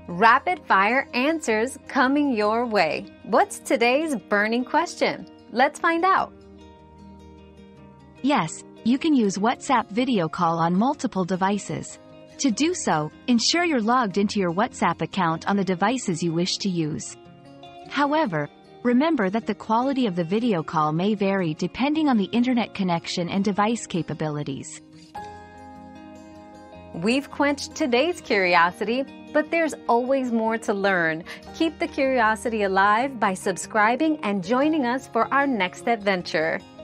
Rapid fire answers coming your way. What's today's burning question? Let's find out. Yes, you can use WhatsApp video call on multiple devices. To do so, ensure you're logged into your WhatsApp account on the devices you wish to use. However, remember that the quality of the video call may vary depending on the internet connection and device capabilities. We've quenched today's curiosity, but there's always more to learn. Keep the curiosity alive by subscribing and joining us for our next adventure.